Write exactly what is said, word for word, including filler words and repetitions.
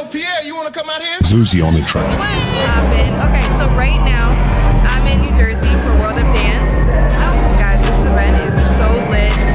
Pierre, you want to come out here? Zuzi on the track. What's happened? Okay, so right now I'm in New Jersey for World of Dance. Oh, guys, this event is so lit.